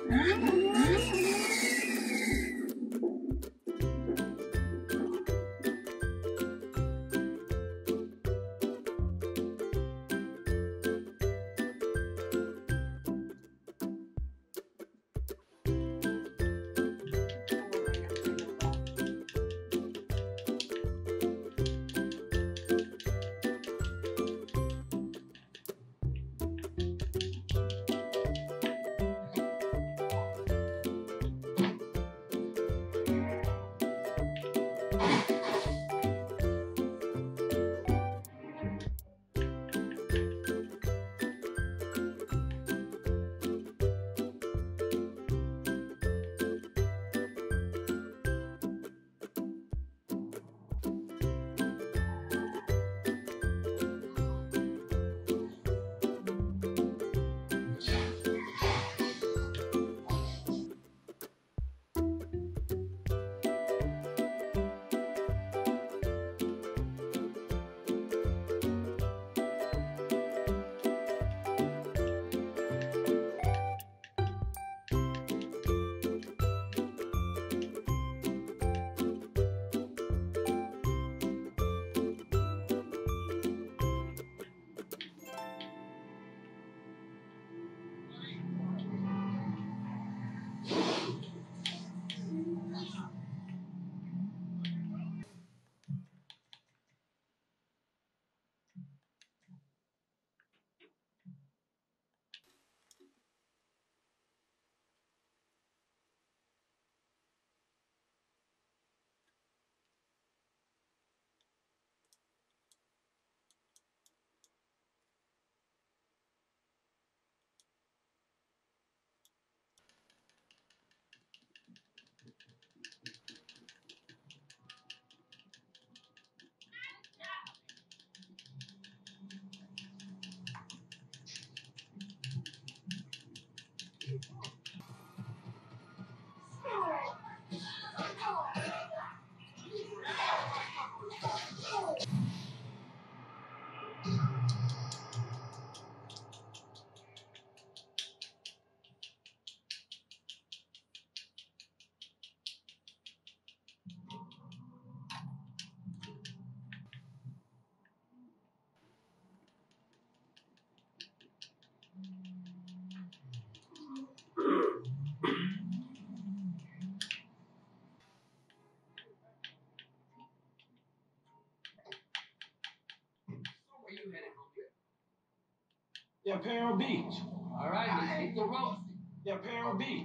Yeah, Peril Beach. All right, hit the road. Yeah, Peril Beach.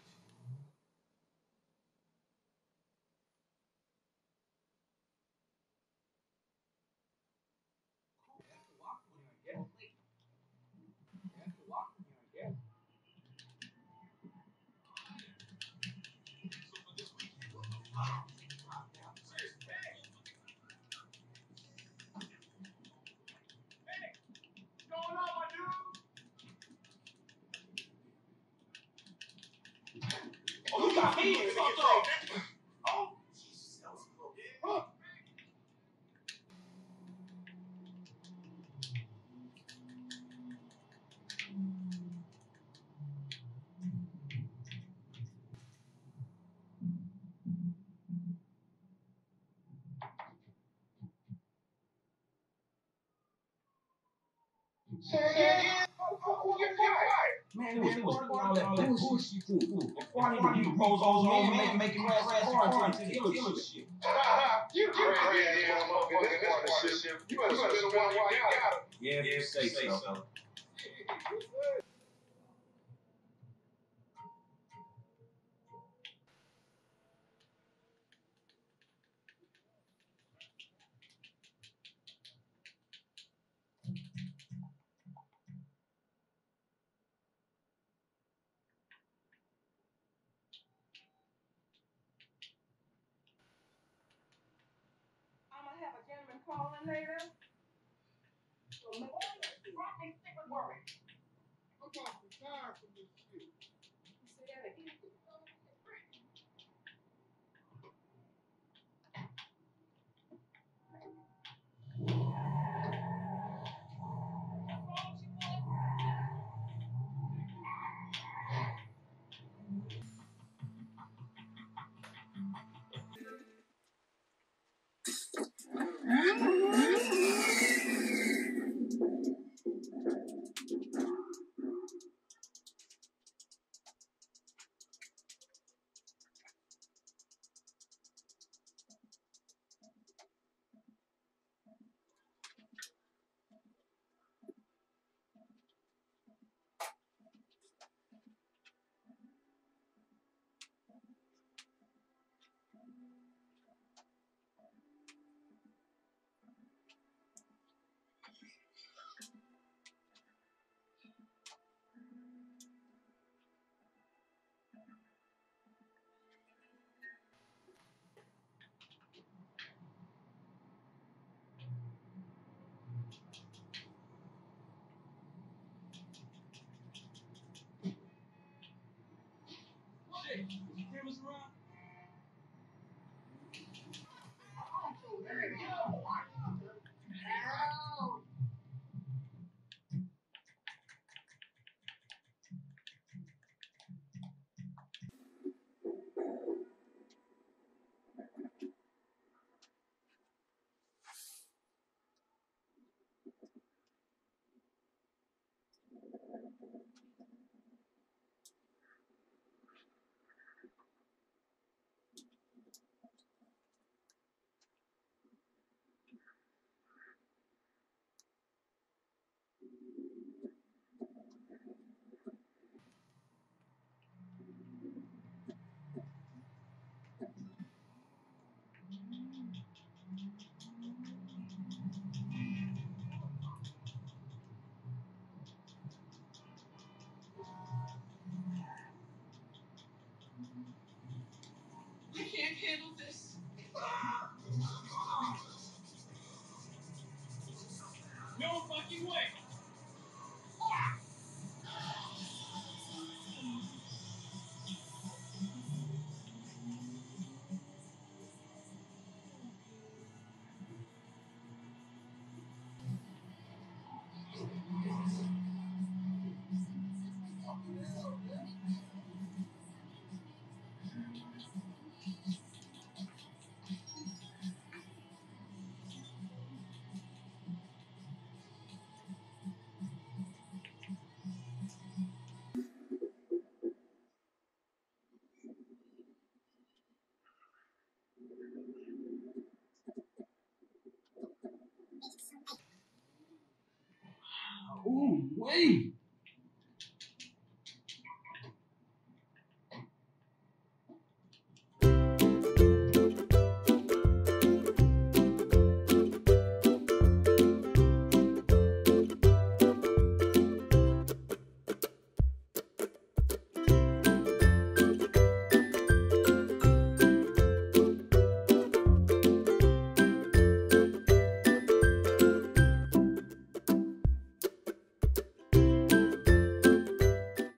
Oh, you got me in Oh, Jesus, that was close. Huh. Man, it was all that bullshit too. Before I need to propose old man making me crash car into the killer shit. You crazy ass motherfucker in this partnership. You better spend the one while you got it. Yeah, if you say so. I'm gonna have a gentleman calling later. So let me stick with worry. I'm talking tired from this shit. Say that again. Ooh, wait.